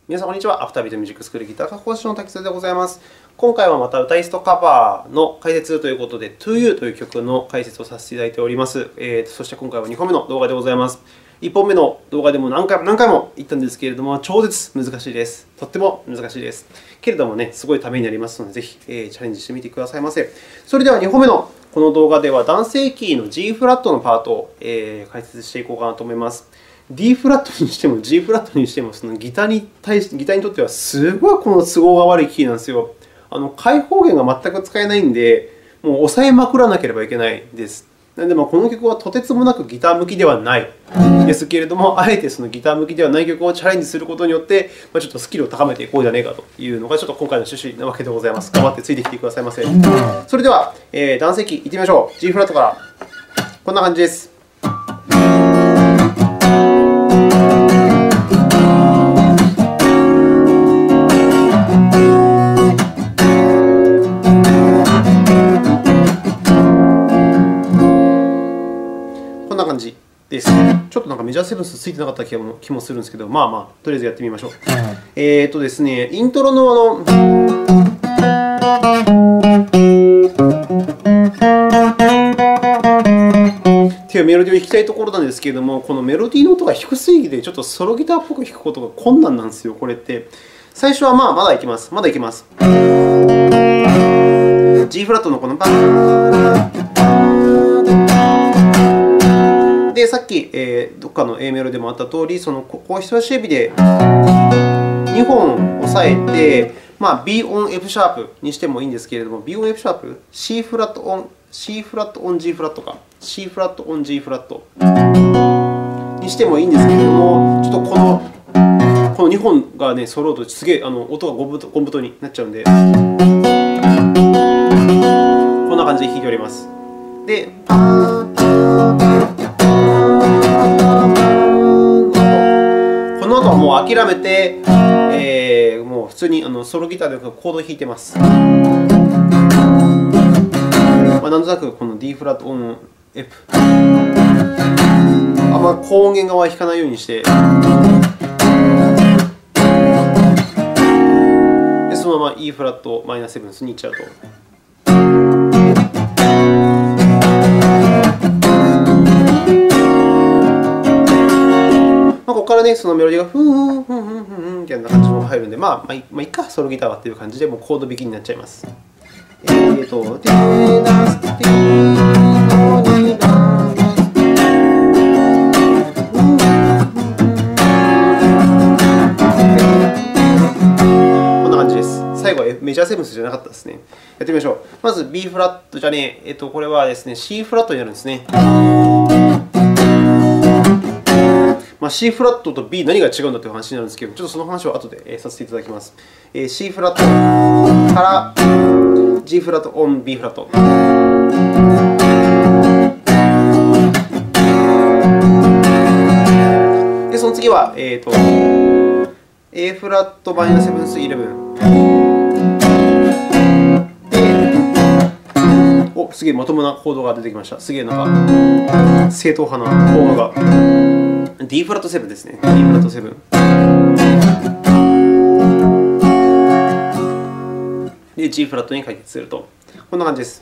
皆さん、こんにちは。アフタービートミュージックスクールギター科講師の滝沢でございます。今回はまた歌いストカバーの解説ということで、To You という曲の解説をさせていただいております。そして今回は2本目の動画でございます。1本目の動画でも何回も言ったんですけれども、超絶難しいです。とっても難しいです。けれどもね、すごいためになりますので、ぜひチャレンジしてみてくださいませ。それでは2本目のこの動画では、男性キーの G フラットのパートを解説していこうかなと思います。D フラットにしても G フラットにしても、そのギターにとってはすごいこの都合が悪いキーなんですよ。開放弦が全く使えないので、もう抑えまくらなければいけないです。なので、この曲はとてつもなくギター向きではないですけれども、あえてそのギター向きではない曲をチャレンジすることによって、ちょっとスキルを高めていこうじゃないかというのが、ちょっと今回の趣旨なわけでございます。頑張ってついてきてくださいませ。それでは、男性キーいってみましょう。G フラットから。こんな感じです。こんな感じです。ちょっとメジャーセブンスついてなかった気もするんですけど、とりあえずやってみましょう。ですね、イントロのっていうメロディーを弾きたいところなんですけれども、このメロディーの音が低すぎて、ちょっとソロギターっぽく弾くことが困難なんですよ、これって。最初はまだいけます。まだいけます。G フラットのこので、さっきどっかの A メロでもあったとおり、ここを人差し指で2本押さえて、B 音 F シャープにしてもいいんですけれども、B 音 F シャープ、C フラットオン G フラットか、C フラットオン G フラットにしてもいいんですけれども、ちょっとこの2本が揃うと、すげえ音がゴム太になっちゃうので、こんな感じで弾いております。で、この後はもう諦めて、もう普通にソロギターでコードを弾いています。なんとなくこの D フラットオン F。あんま高音源側は弾かないようにして、でそのまま E フラットマイナーセブンスに行っちゃうと。ここからそのメロディーがふんふんふんふんふんみたいな感じのが入るので、いいか、ソロギターはという感じで、もうコード弾きになっちゃいます。こんな感じです。最後はメジャーセブンスじゃなかったですね。やってみましょう。まず B フラットじゃねえ、これはですね、C フラットになるんですね。C フラットと B 何が違うんだという話になるんですけど、ちょっとその話は後でさせていただきます。C フラットから G フラットオン B フラット。で、その次はA フラットマイナーセブンス11。すげえまともなコードが出てきました。すげえ正統派なフォームが。D フラット7ですね。D フラット7。で、G フラットに解決すると。こんな感じです。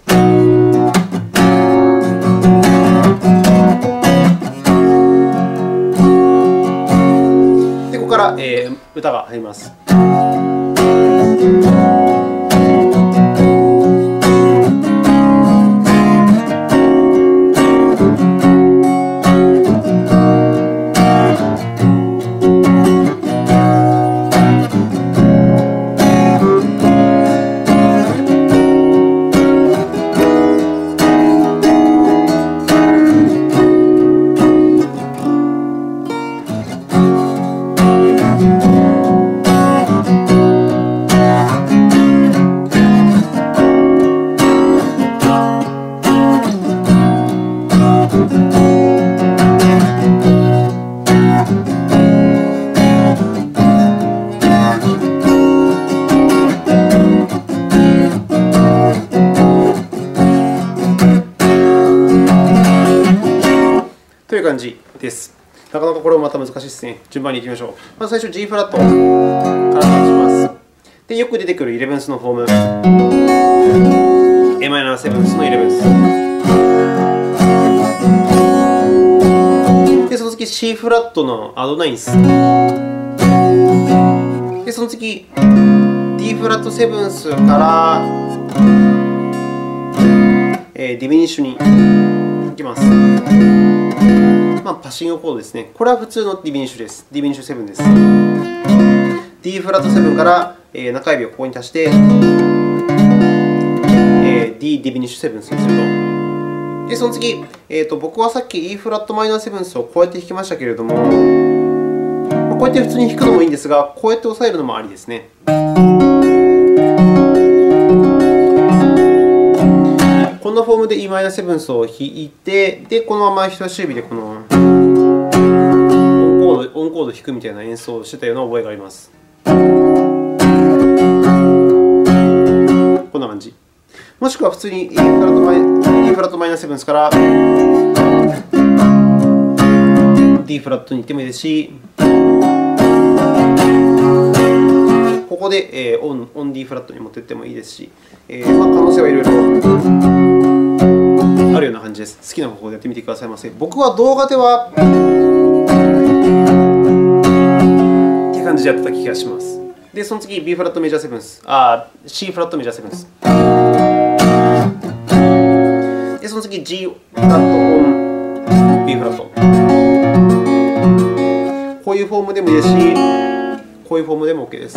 で、ここから歌が入ります。という感じです。 なかなかこれもまた難しいですね。順番にいきましょう。まず最初 G フラットからスタートします。で、よく出てくるイレブンスのフォーム。Am7 のイレブンス。で、その次 C フラットのアドナインス。で、その次 D フラットセブンスからディミニッシュに行きます。パッシングコードですね。これは普通のディミニッシュです。ディミニッシュ7です。D フラット7から中指をここに足して、D ディミニッシュ7にすると。で、その次、僕はさっき E フラットマイナー7をこうやって弾きましたけれども、こうやって普通に弾くのもいいんですが、こうやって押さえるのもありですね。こんなフォームで E マイナー7を弾いて、で、このまま人差し指でこのオンコードを弾くみたいな演奏をしてたような覚えがあります。こんな感じ。もしくは普通に E フラットマイナー7から D フラットに行ってもいいですし、ここでオン D フラットに持っていってもいいですし、可能性はいろいろあるような感じです。好きな方法でやってみてくださいませ。僕は動画ではっていう感じでやってた気がします。で、その次 B フラットメジャーセブンス、C フラットメジャーセブンス。で、その次 G フラットオン B フラット。こういうフォームでもいいですし、こういうフォームでも OK です。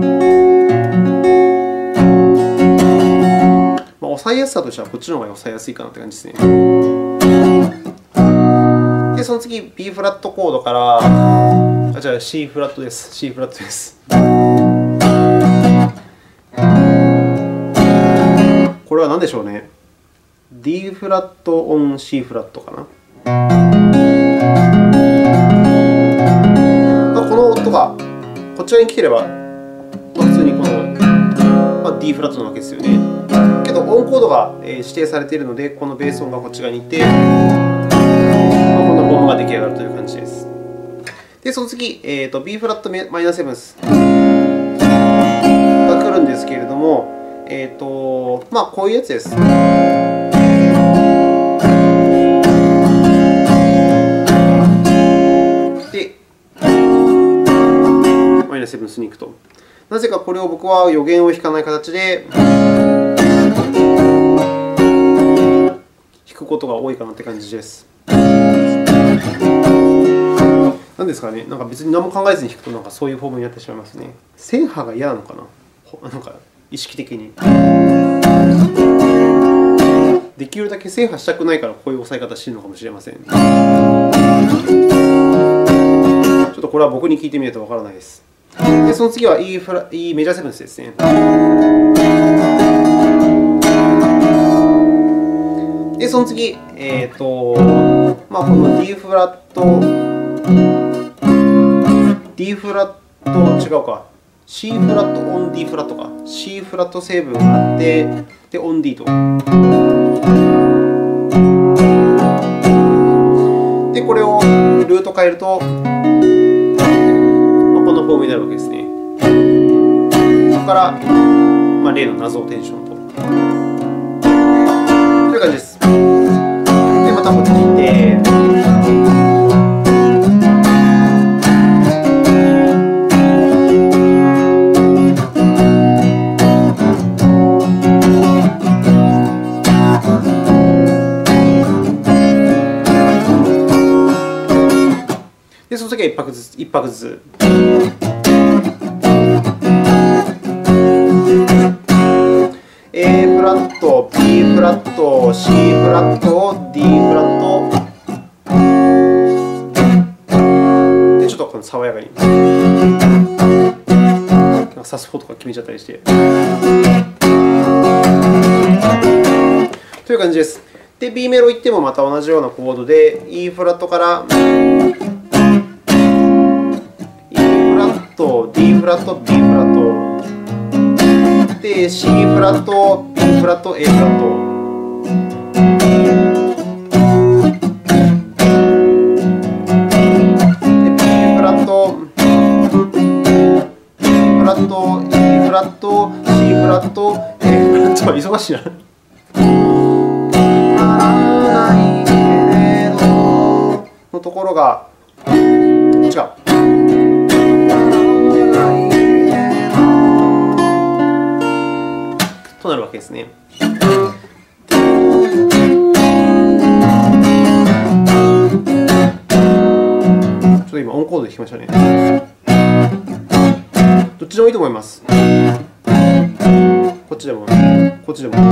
押さえやすさとしてはこっちの方が押さえやすいかなって感じですね。で、その次 B フラットコードから、じゃあ C フラットです。C フラットです。これは何でしょうね。D フラットオン C フラットかな。この音がこちらに来てれば、普通にこの D フラットなわけですよね。けど、オンコードが指定されているので、このベース音がこっち側にいて、このフォームが出来上がるという感じです。で、その次、B フラットマイナーセブンスが来るんですけれども、こういうやつです。で、マイナーセブンスに行くと。なぜかこれを僕は予言を弾かない形で弾くことが多いかなって感じです。なんですかね、なんか別に何も考えずに弾くとそういうフォームになってしまいますね。線波が嫌なのかな、なんか意識的に。できるだけ線波したくないからこういう押さえ方しているのかもしれません。ちょっとこれは僕に聞いてみないとわからないです。で、その次は E メジャーセブンスですね。で、その次、この D フラット、違うか、C フラットオン D フラットか、C フラット成分があって、で、オン D と。で、これをルート変えると、このフォームになるわけですね。ここから、例の謎テンションと。という感じです。で、またこっちに行って、で、その次は1拍ずつ。A フラット、B フラット、C フラット、D フラット。で、ちょっとこの爽やかに。サスフォとか決めちゃったりして。という感じです。で、B メロ行ってもまた同じようなコードで、E フラットから、D フラット、B フラット。で、C フラット、B フラット、A フラット。 ラット、C フラット、F フラットは忙しいな。のところが違う。となるわけですね。ちょっと今、オンコードで弾きましたね。どっちでもいいと思います。こっちでも、こっちでも。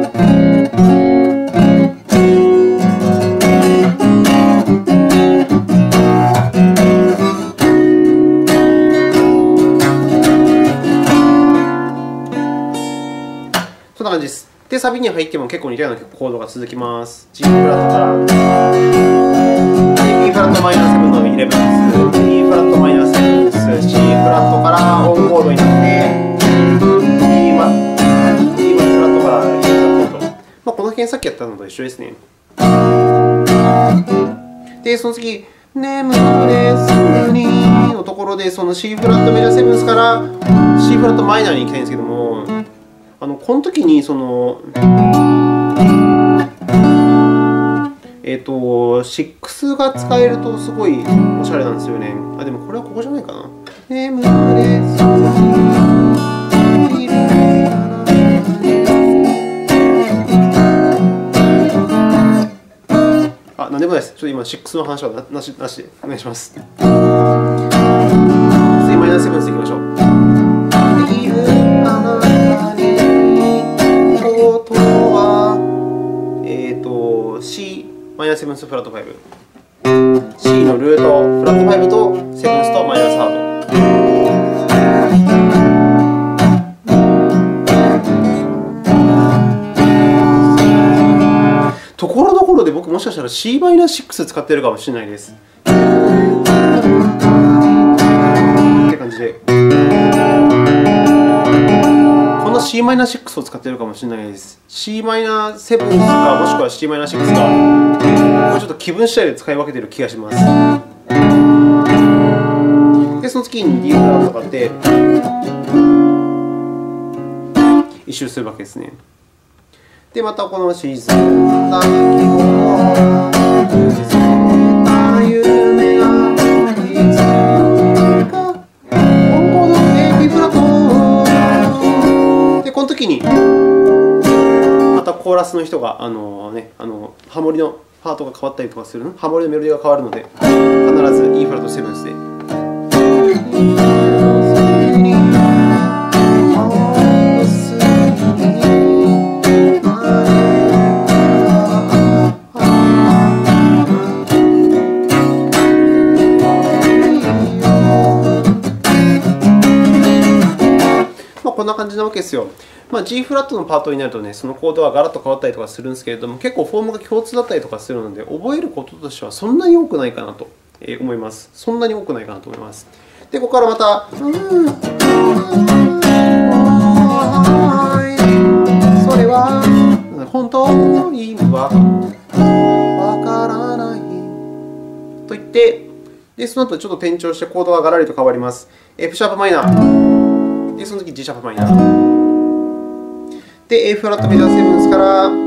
そんな感じです。で、サビに入っても結構似たようなコードが続きます。G フラットから、B フラットマイナー7の11ス、E フラットマイナー7ス、C フラットからオンコードになって、E フラットから E フラットと。この辺さっきやったのと一緒ですね。で、その次、眠れすぐにのところで、その C フラットメジャーセブンスから C フラットマイナーに行きたいんですけども、この時にその6が使えるとすごいおしゃれなんですよね。でもこれはここじゃないかな。眠れすぐになんでもないです。ちょっと今6の話はなしでお願いします。次マイナーセブンスいきましょう。C マイナーセブンスフラット5、C のルートフラット5とセブンスとマイナーサード。ところどころで僕もしかしたら C マイナー6使ってるかもしれないです。って感じで。C マイナー6を使っているかもしれないです。C マイナー7か、もしくは C マイナー6か、これちょっと気分次第で使い分けている気がします。で、その次に D フラットがあって、一周するわけですね。で、またこの沈んだ夢がこの時にまたコーラスの人がハモリのパートが変わったりとかするの、ハモリのメロディーが変わるので、必ず E フラットセブンスで。こんな感じなわけですよ。G フラットのパートになるとそのコードがガラッと変わったりとかするんですけれども、結構フォームが共通だったりとかするので、覚えることとしてはそんなに多くないかなと思います。そんなに多くないかなと思います。で、ここからまた、それは本当の意味はわからないと言って、でその後ちょっと転調してコードがガラリと変わります。F シャープマイナー。で、その次 G シャープマイナー。で、A フラットメジャーセブンスから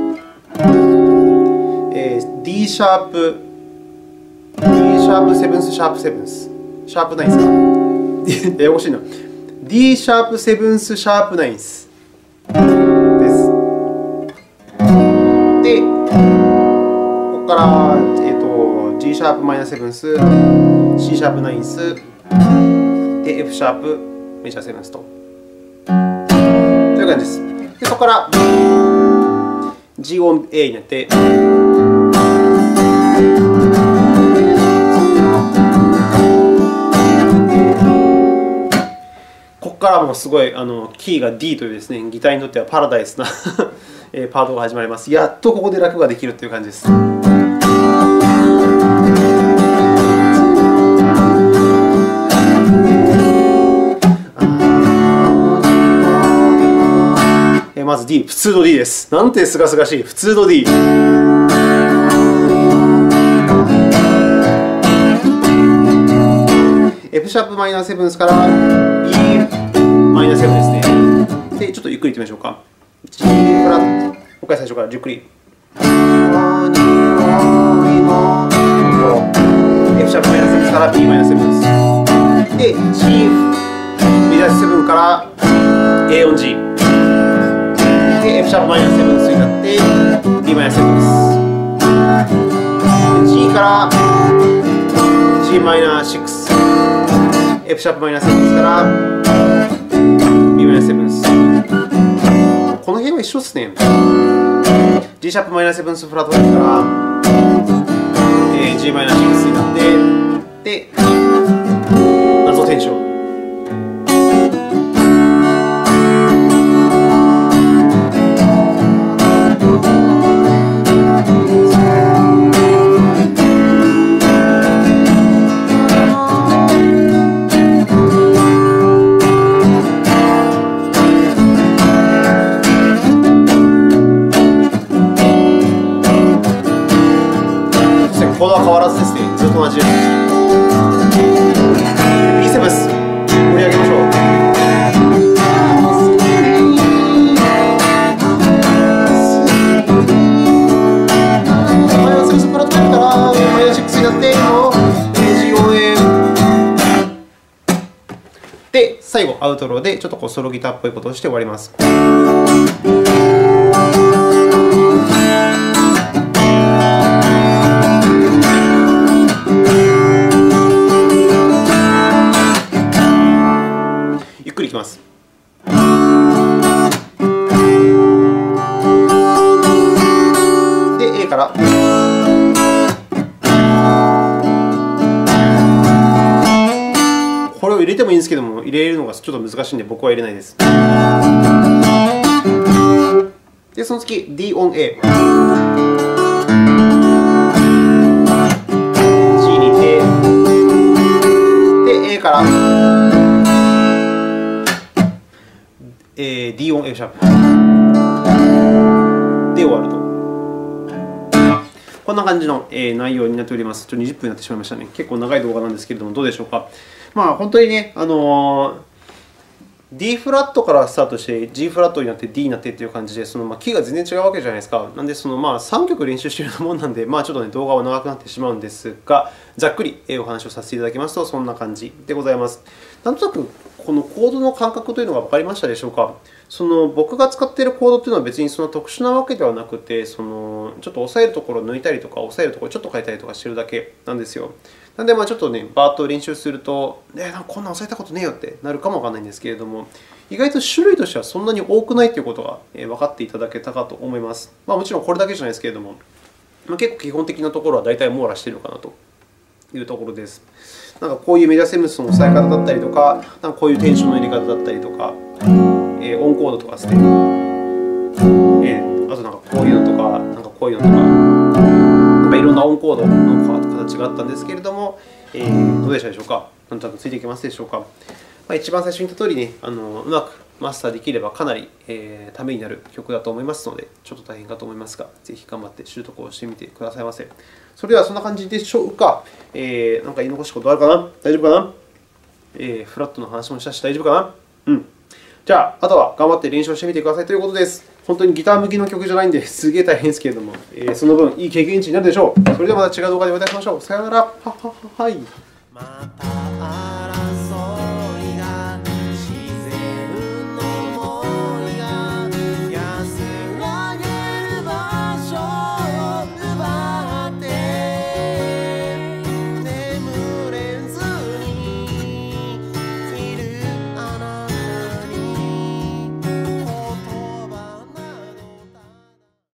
、D シャープ、セブンス、シャープセブンス。シャープナインスか。ややこしいな。D シャープセブンス、シャープナインスです。で、ここから、G シャープマイナーセブンス、C シャープナインス、で、F シャープメジャーセブンスと。という感じです。で、そこから G 音 A になって、ここからもすごいキーが D というですね、ギターにとってはパラダイスなパートが始まります。やっとここで楽ができるという感じです。まず D、普通の D です。なんてすがすがしい、普通の D。F シャープマイナーセブンスから E マイナーセブンですね。 してちょっとゆっくりいってみましょうか。G フラット。もう一回最初からゆっくり。F シャープマイナス7から B マイナス7です。で、G メジャー7から A 音 G。で、F シャープマイナス7になって B マイナス7です。G から G マイナス6。F シャープマイナス7から B マイナス7です。この辺は一緒ですね。G シャープマイナス7フラットから、G マイナス6になって、で、謎転調。コードは変わらずですね。ずっと同じです。B7 です。盛り上げましょう。マイナス6プラットからマイナス6になってG-O-A。で、最後、アウトローでちょっとソロギターっぽいことをして終わります。ゆっくりいきます。で、A から。これを入れてもいいんですけども、入れるのがちょっと難しいので、僕は入れないです。で、その次、D on A。G にいて、で、A から。D 音 F シャープで終わると。こんな感じの内容になっております。ちょっと20分になってしまいましたね。結構長い動画なんですけれども、どうでしょうか。本当にね、D フラットからスタートして、G フラットになって D になってという感じで、キーが全然違うわけじゃないですか。なので、3曲練習しているようなもんなんで、ちょっと、動画は長くなってしまうんですが、ざっくりお話をさせていただきますと、そんな感じでございます。なんとなく、このコードの感覚というのが分かりましたでしょうか。僕が使っているコードというのは別に特殊なわけではなくて、ちょっと押さえるところを抜いたりとか、押さえるところをちょっと変えたりとかしているだけなんですよ。なので、ちょっとね、バーッと練習すると、こんな押さえたことねえよってなるかもわからないんですけれども、意外と種類としてはそんなに多くないということが分かっていただけたかと思います。もちろんこれだけじゃないですけれども、結構基本的なところは大体網羅しているのかなというところです。こういうメジャーセブンスの押さえ方だったりとか、こういうテンションの入れ方だったりとか、オンコードとかですね。あとこういうのとか、こういうのとか、いろんなオンコードの形があったんですけれども、どうでしたでしょうか。なんとなくついていけますでしょうか。一番最初に言ったとおりね、うまくマスターできればかなりためになる曲だと思いますので、ちょっと大変かと思いますが、ぜひ頑張って習得をしてみてくださいませ。それではそんな感じでしょうか。何か言い残したことあるかな？大丈夫かな？フラットの話もしたし、大丈夫かな？じゃあ、あとは頑張って練習をしてみてくださいということです。本当にギター向きの曲じゃないんで、すげえ大変ですけれども、その分、いい経験値になるでしょう。それではまた違う動画でお会いいたしましょう。さようなら。はい。